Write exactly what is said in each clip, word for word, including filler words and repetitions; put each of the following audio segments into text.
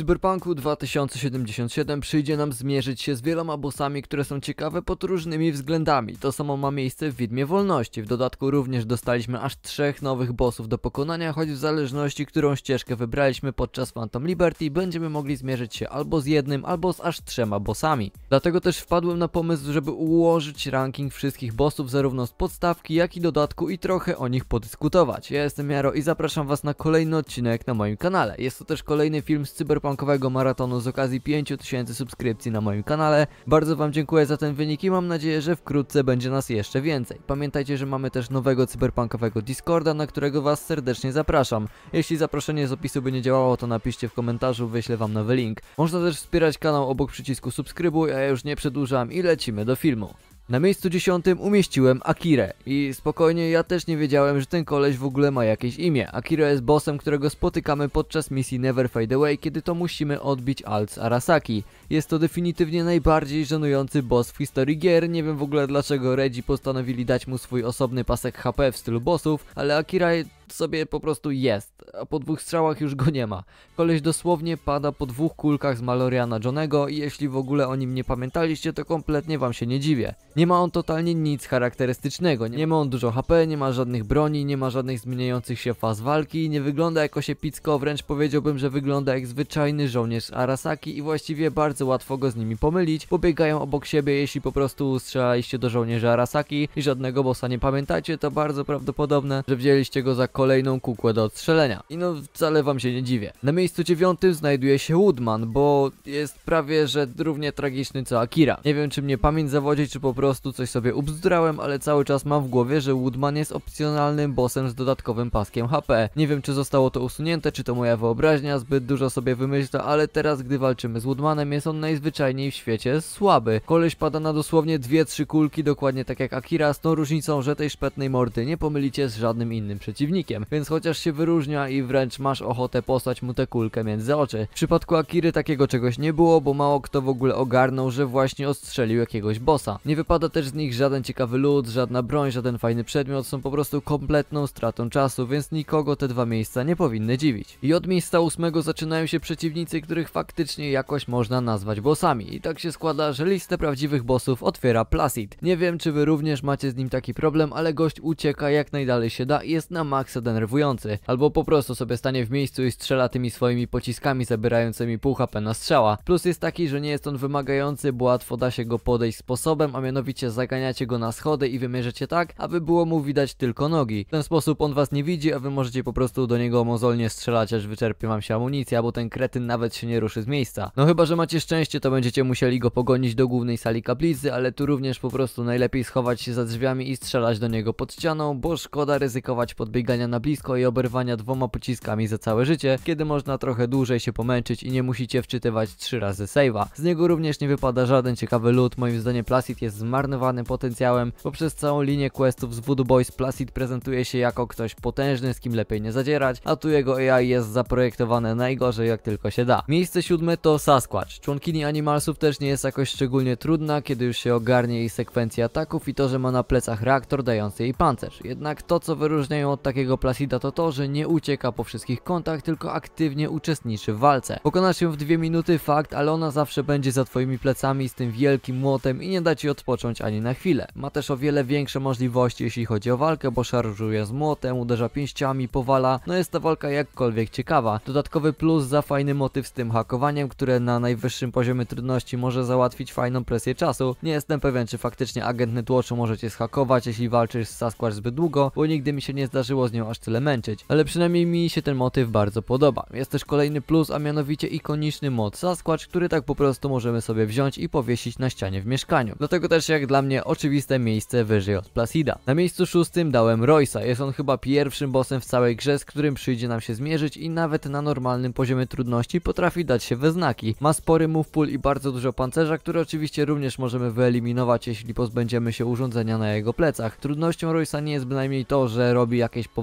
Cyberpunku dwa tysiące siedemdziesiąt siedem przyjdzie nam zmierzyć się z wieloma bossami, które są ciekawe pod różnymi względami. To samo ma miejsce w Widmie Wolności. W dodatku również dostaliśmy aż trzech nowych bossów do pokonania, choć w zależności, którą ścieżkę wybraliśmy podczas Phantom Liberty, będziemy mogli zmierzyć się albo z jednym, albo z aż trzema bossami. Dlatego też wpadłem na pomysł, żeby ułożyć ranking wszystkich bossów zarówno z podstawki, jak i dodatku i trochę o nich podyskutować. Ja jestem Jaro i zapraszam was na kolejny odcinek na moim kanale. Jest to też kolejny film z cyberpunkowego maratonu z okazji pięciu tysięcy subskrypcji na moim kanale. Bardzo wam dziękuję za ten wynik i mam nadzieję, że wkrótce będzie nas jeszcze więcej. Pamiętajcie, że mamy też nowego cyberpunkowego Discorda, na którego was serdecznie zapraszam. Jeśli zaproszenie z opisu by nie działało, to napiszcie w komentarzu, wyślę wam nowy link. Można też wspierać kanał obok przycisku subskrybuj, a ja już nie przedłużam i lecimy do filmu. Na miejscu dziesiątym umieściłem Akirę i spokojnie, ja też nie wiedziałem, że ten koleś w ogóle ma jakieś imię. Akira jest bossem, którego spotykamy podczas misji Never Fade Away, kiedy to musimy odbić alt z Arasaki. Jest to definitywnie najbardziej żenujący boss w historii gier. Nie wiem w ogóle dlaczego Redzi postanowili dać mu swój osobny pasek H P w stylu bossów, ale Akira sobie po prostu jest, a po dwóch strzałach już go nie ma. Koleś dosłownie pada po dwóch kulkach z Maloriana Johnego i jeśli w ogóle o nim nie pamiętaliście, to kompletnie wam się nie dziwię. Nie ma on totalnie nic charakterystycznego, nie ma on dużo H P, nie ma żadnych broni, nie ma żadnych zmieniających się faz walki, nie wygląda jako epicko, wręcz powiedziałbym, że wygląda jak zwyczajny żołnierz z Arasaki i właściwie bardzo łatwo go z nimi pomylić, bo biegają obok siebie. Jeśli po prostu strzelaliście do żołnierza Arasaki i żadnego bossa nie pamiętacie, to bardzo prawdopodobne, że wzięliście go za kolejną kukłę do odstrzelenia. I no wcale wam się nie dziwię. Na miejscu dziewiątym znajduje się Woodman, bo jest prawie że równie tragiczny co Akira. Nie wiem, czy mnie pamięć zawodzi, czy po prostu coś sobie ubzdrałem, ale cały czas mam w głowie, że Woodman jest opcjonalnym bossem z dodatkowym paskiem H P. Nie wiem, czy zostało to usunięte, czy to moja wyobraźnia, zbyt dużo sobie wymyślę, ale teraz, gdy walczymy z Woodmanem, jest on najzwyczajniej w świecie słaby. Koleś pada na dosłownie dwie trzy kulki, dokładnie tak jak Akira, z tą różnicą, że tej szpetnej mordy nie pomylicie z żadnym innym przeciwnikiem. Więc chociaż się wyróżnia i wręcz masz ochotę posłać mu tę kulkę między oczy. W przypadku Akiry takiego czegoś nie było, bo mało kto w ogóle ogarnął, że właśnie odstrzelił jakiegoś bossa. Nie wypada też z nich żaden ciekawy loot, żadna broń, żaden fajny przedmiot, są po prostu kompletną stratą czasu, więc nikogo te dwa miejsca nie powinny dziwić. I od miejsca ósmego zaczynają się przeciwnicy, których faktycznie jakoś można nazwać bossami. I tak się składa, że listę prawdziwych bossów otwiera Placid. Nie wiem, czy wy również macie z nim taki problem, ale gość ucieka jak najdalej się da i jest na maksa denerwujący. Albo po prostu sobie stanie w miejscu i strzela tymi swoimi pociskami zabierającymi pół H P na strzała. Plus jest taki, że nie jest on wymagający, bo łatwo da się go podejść sposobem, a mianowicie zaganiacie go na schody i wymierzycie tak, aby było mu widać tylko nogi. W ten sposób on was nie widzi, a wy możecie po prostu do niego mozolnie strzelać, aż wyczerpie wam się amunicja, bo ten kretyn nawet się nie ruszy z miejsca. No chyba, że macie szczęście, to będziecie musieli go pogonić do głównej sali kaplicy, ale tu również po prostu najlepiej schować się za drzwiami i strzelać do niego pod ścianą, bo szkoda ryzykować podbiegania na blisko i oberwania dwoma pociskami za całe życie, kiedy można trochę dłużej się pomęczyć i nie musicie wczytywać trzy razy save'a. Z niego również nie wypada żaden ciekawy loot. Moim zdaniem Placid jest zmarnowanym potencjałem, bo przez całą linię questów z Voodoo Boys Placid prezentuje się jako ktoś potężny, z kim lepiej nie zadzierać, a tu jego A I jest zaprojektowane najgorzej jak tylko się da. Miejsce siódme to Sasquatch. Członkini Animalsów też nie jest jakoś szczególnie trudna, kiedy już się ogarnie jej sekwencję ataków i to, że ma na plecach reaktor dający jej pancerz. Jednak to, co wyróżniają od takiego Placida, to to, że nie ucieka po wszystkich kątach, tylko aktywnie uczestniczy w walce. Pokonasz ją w dwie minuty, fakt, ale ona zawsze będzie za twoimi plecami z tym wielkim młotem i nie da ci odpocząć ani na chwilę. Ma też o wiele większe możliwości, jeśli chodzi o walkę, bo szarżuje z młotem, uderza pięściami, powala. No jest ta walka jakkolwiek ciekawa. Dodatkowy plus za fajny motyw z tym hakowaniem, które na najwyższym poziomie trudności może załatwić fajną presję czasu. Nie jestem pewien, czy faktycznie agent Netwatchu możecie zhakować, jeśli walczysz z Sasquatch zbyt długo, bo nigdy mi się nie zdarzyło z nią aż tyle męczyć, ale przynajmniej mi się ten motyw bardzo podoba. Jest też kolejny plus, a mianowicie ikoniczny mod Sasquatch, który tak po prostu możemy sobie wziąć i powiesić na ścianie w mieszkaniu. Dlatego też jak dla mnie oczywiste miejsce wyżej od Placida. Na miejscu szóstym dałem Royce'a. Jest on chyba pierwszym bossem w całej grze, z którym przyjdzie nam się zmierzyć i nawet na normalnym poziomie trudności potrafi dać się we znaki. Ma spory move pool i bardzo dużo pancerza, który oczywiście również możemy wyeliminować, jeśli pozbędziemy się urządzenia na jego plecach. Trudnością Royce'a nie jest bynajmniej to, że robi jakieś powalone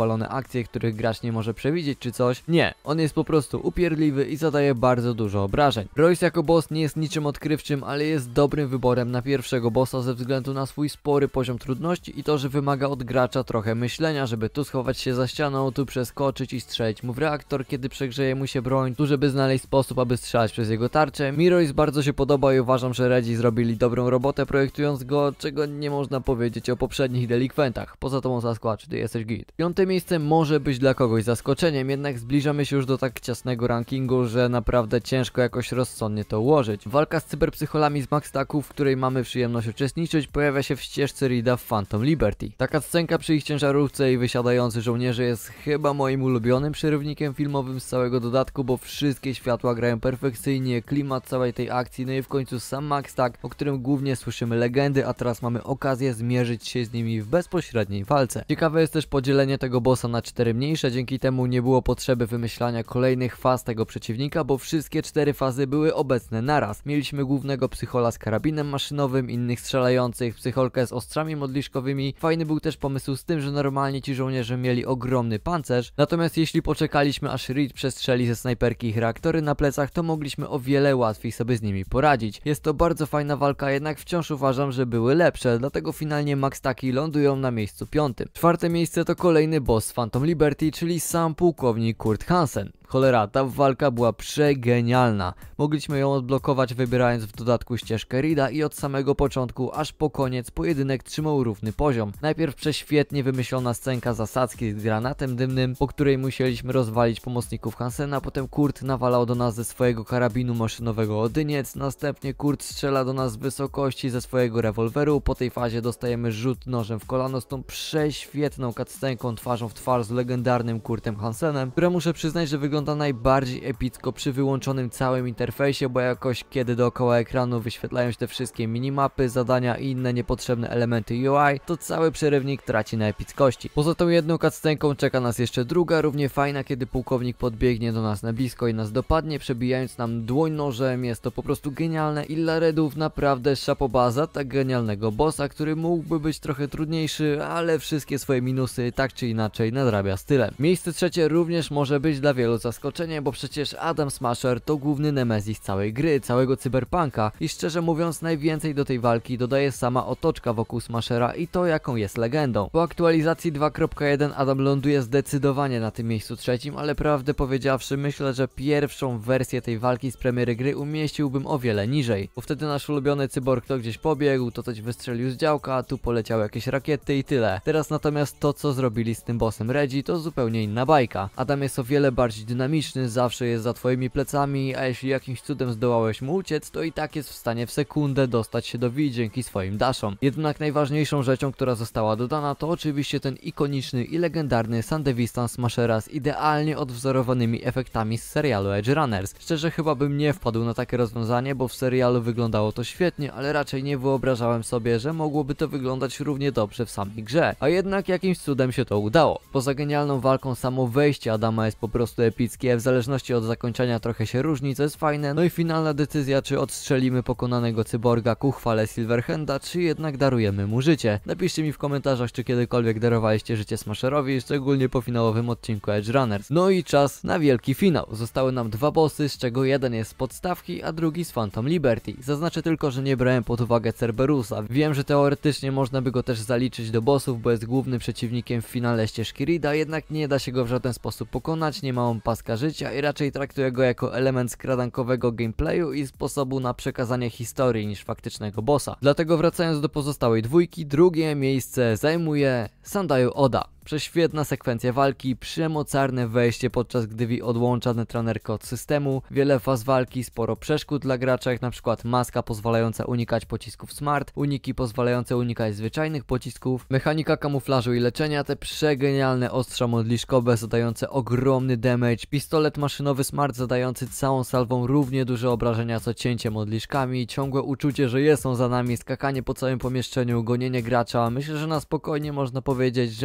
powalone akcje, których gracz nie może przewidzieć czy coś. Nie, on jest po prostu upierdliwy i zadaje bardzo dużo obrażeń. Royce jako boss nie jest niczym odkrywczym, ale jest dobrym wyborem na pierwszego bossa ze względu na swój spory poziom trudności i to, że wymaga od gracza trochę myślenia, żeby tu schować się za ścianą, tu przeskoczyć i strzelić mu w reaktor, kiedy przegrzeje mu się broń, tu żeby znaleźć sposób, aby strzelać przez jego tarczę. Mi Royce bardzo się podoba i uważam, że Redzi zrobili dobrą robotę projektując go, czego nie można powiedzieć o poprzednich delikwentach. Poza tobą Sasquatch, ty jesteś git. Piąte miejsce może być dla kogoś zaskoczeniem, jednak zbliżamy się już do tak ciasnego rankingu, że naprawdę ciężko jakoś rozsądnie to ułożyć. Walka z cyberpsycholami z Max Stacków, w której mamy przyjemność uczestniczyć, pojawia się w ścieżce Reeda w Phantom Liberty. Taka scenka przy ich ciężarówce i wysiadający żołnierze jest chyba moim ulubionym przerywnikiem filmowym z całego dodatku, bo wszystkie światła grają perfekcyjnie, klimat całej tej akcji, no i w końcu sam Max Stack, o którym głównie słyszymy legendy, a teraz mamy okazję zmierzyć się z nimi w bezpośredniej walce. Ciekawe jest też podzielenie tego bossa na cztery mniejsze, dzięki temu nie było potrzeby wymyślania kolejnych faz tego przeciwnika, bo wszystkie cztery fazy były obecne naraz. Mieliśmy głównego psychola z karabinem maszynowym, innych strzelających, psycholkę z ostrzami modliszkowymi. Fajny był też pomysł z tym, że normalnie ci żołnierze mieli ogromny pancerz, natomiast jeśli poczekaliśmy aż Reed przestrzeli ze snajperki ich reaktory na plecach, to mogliśmy o wiele łatwiej sobie z nimi poradzić. Jest to bardzo fajna walka, jednak wciąż uważam, że były lepsze, dlatego finalnie Max Stacki lądują na miejscu piątym. Czwarte miejsce to kolejny boss z Phantom Liberty, czyli sam pułkownik Kurt Hansen. Cholera, ta walka była przegenialna. Mogliśmy ją odblokować wybierając w dodatku ścieżkę Reeda i od samego początku aż po koniec pojedynek trzymał równy poziom. Najpierw prześwietnie wymyślona scenka zasadzki z granatem dymnym, po której musieliśmy rozwalić pomocników Hansena, potem Kurt nawalał do nas ze swojego karabinu maszynowego odyniec, następnie Kurt strzela do nas z wysokości ze swojego rewolweru, po tej fazie dostajemy rzut nożem w kolano z tą prześwietną cutscenką twarzą w twarz z legendarnym Kurtem Hansenem, która muszę przyznać, że wygląda najbardziej epicko przy wyłączonym całym interfejsie, bo jakoś kiedy dookoła ekranu wyświetlają się te wszystkie minimapy, zadania i inne niepotrzebne elementy U I, to cały przerywnik traci na epickości. Poza tą jedną cutscenką czeka nas jeszcze druga, równie fajna, kiedy pułkownik podbiegnie do nas na blisko i nas dopadnie, przebijając nam dłoń nożem. Jest to po prostu genialne i dla Redów naprawdę szapobaza tak genialnego bossa, który mógłby być trochę trudniejszy, ale wszystkie swoje minusy tak czy inaczej nadrabia stylem. Miejsce trzecie również może być dla wielu zaskoczenie, bo przecież Adam Smasher to główny nemezis całej gry, całego cyberpunka i szczerze mówiąc najwięcej do tej walki dodaje sama otoczka wokół Smashera i to, jaką jest legendą. Po aktualizacji dwa kropka jeden Adam ląduje zdecydowanie na tym miejscu trzecim, ale prawdę powiedziawszy myślę, że pierwszą wersję tej walki z premiery gry umieściłbym o wiele niżej, bo wtedy nasz ulubiony cyborg to gdzieś pobiegł, to coś wystrzelił z działka, a tu poleciały jakieś rakiety i tyle. Teraz natomiast to, co zrobili z tym bossem Reggie, to zupełnie inna bajka. Adam jest o wiele bardziej dynamiczny, zawsze jest za twoimi plecami, a jeśli jakimś cudem zdołałeś mu uciec, to i tak jest w stanie w sekundę dostać się do V dzięki swoim dashom. Jednak najważniejszą rzeczą, która została dodana, to oczywiście ten ikoniczny i legendarny Sunday Distance Smashera z idealnie odwzorowanymi efektami z serialu Edge Runners. Szczerze chyba bym nie wpadł na takie rozwiązanie, bo w serialu wyglądało to świetnie, ale raczej nie wyobrażałem sobie, że mogłoby to wyglądać równie dobrze w samej grze. A jednak jakimś cudem się to udało. Poza genialną walką samo wejście Adama jest po prostu epickie, w zależności od zakończenia trochę się różni, co jest fajne, no i finalna decyzja, czy odstrzelimy pokonanego cyborga ku chwale Silverhanda, czy jednak darujemy mu życie. Napiszcie mi w komentarzach, czy kiedykolwiek darowaliście życie Smasherowi, szczególnie po finałowym odcinku Edge Runners. No i czas na wielki finał. Zostały nam dwa bossy, z czego jeden jest z podstawki, a drugi z Phantom Liberty. Zaznaczę tylko, że nie brałem pod uwagę Cerberusa. Wiem, że teoretycznie można by go też zaliczyć do bossów, bo jest głównym przeciwnikiem w finale ścieżki Reeda, jednak nie da się go w żaden sposób pokonać, nie ma on paska życia i raczej traktuję go jako element skradankowego gameplayu i sposobu na przekazanie historii niż faktycznego bossa. Dlatego wracając do pozostałej dwójki, drugie miejsce zajmuje Sandayu Oda. Prześwietna sekwencja walki, przemocarne wejście, podczas gdy V odłącza Netrunnerkę od systemu, wiele faz walki, sporo przeszkód dla gracza, jak na przykład maska pozwalająca unikać pocisków smart, uniki pozwalające unikać zwyczajnych pocisków, mechanika kamuflażu i leczenia, te przegenialne ostrza modliszkowe zadające ogromny damage, pistolet maszynowy smart zadający całą salwą równie duże obrażenia co cięcie modliszkami, ciągłe uczucie, że jest on za nami, skakanie po całym pomieszczeniu, gonienie gracza. Myślę, że na spokojnie można powiedzieć, że Oda jest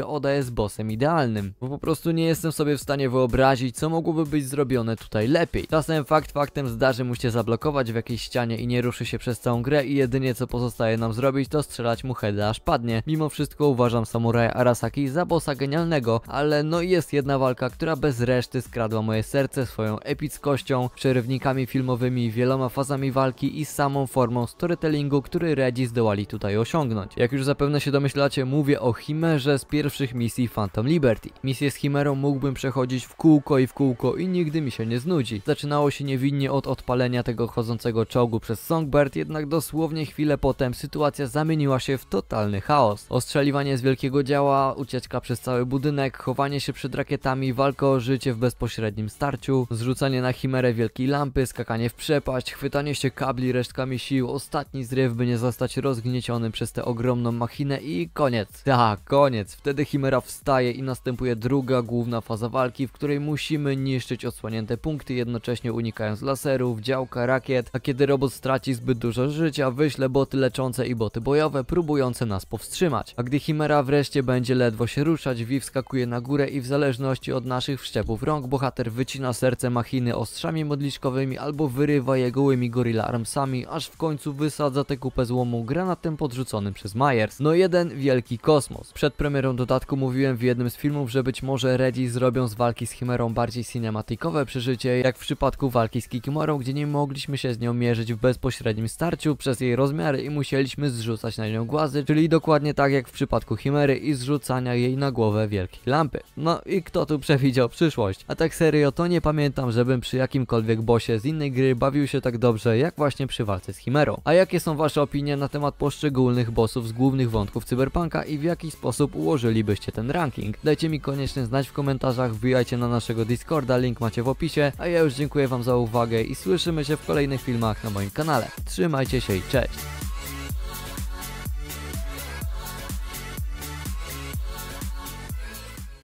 jest bossem idealnym, bo po prostu nie jestem sobie w stanie wyobrazić, co mogłoby być zrobione tutaj lepiej. Czasem fakt faktem zdarzy mu się zablokować w jakiejś ścianie i nie ruszy się przez całą grę i jedynie co pozostaje nam zrobić, to strzelać mu heada aż padnie. Mimo wszystko uważam Samuraja Arasaki za bossa genialnego, ale no jest jedna walka, która bez reszty skradła moje serce swoją epickością, przerywnikami filmowymi, wieloma fazami walki i samą formą storytellingu, który Redzi zdołali tutaj osiągnąć. Jak już zapewne się domyślacie, mówię o Chimerze z pierwszych misji Phantom Liberty. Misję z Chimerą mógłbym przechodzić w kółko i w kółko i nigdy mi się nie znudzi. Zaczynało się niewinnie od odpalenia tego chodzącego czołgu przez Songbird, jednak dosłownie chwilę potem sytuacja zamieniła się w totalny chaos. Ostrzeliwanie z wielkiego działa, ucieczka przez cały budynek, chowanie się przed rakietami, walka o życie w bezpośrednim starciu, zrzucanie na Chimerę wielkiej lampy, skakanie w przepaść, chwytanie się kabli resztkami sił, ostatni zryw, by nie zostać rozgniecionym przez tę ogromną machinę i koniec. Tak, koniec. Wtedy Chimera wstaje i następuje druga główna faza walki, w której musimy niszczyć odsłonięte punkty, jednocześnie unikając laserów, działka, rakiet, a kiedy robot straci zbyt dużo życia, wyśle boty leczące i boty bojowe, próbujące nas powstrzymać. A gdy Chimera wreszcie będzie ledwo się ruszać, Vi wskakuje na górę i w zależności od naszych wszczepów rąk, bohater wycina serce machiny ostrzami modliszkowymi albo wyrywa je gołymi gorilla armsami, aż w końcu wysadza tę kupę złomu granatem podrzuconym przez Myers. No jeden wielki kosmos. Przed premierą dodatku mówiłem w jednym z filmów, że być może Redzi zrobią z walki z Chimerą bardziej cinematikowe przeżycie, jak w przypadku walki z Kikimorą, gdzie nie mogliśmy się z nią mierzyć w bezpośrednim starciu przez jej rozmiary i musieliśmy zrzucać na nią głazy, czyli dokładnie tak jak w przypadku Chimery i zrzucania jej na głowę wielkiej lampy. No i kto tu przewidział przyszłość? A tak serio, to nie pamiętam, żebym przy jakimkolwiek bossie z innej gry bawił się tak dobrze, jak właśnie przy walce z Chimerą. A jakie są wasze opinie na temat poszczególnych bossów z głównych wątków Cyberpunka i w jaki sposób ułożylibyście ten ranking? Dajcie mi koniecznie znać w komentarzach, wbijajcie na naszego Discorda, link macie w opisie, a ja już dziękuję wam za uwagę i słyszymy się w kolejnych filmach na moim kanale. Trzymajcie się i cześć!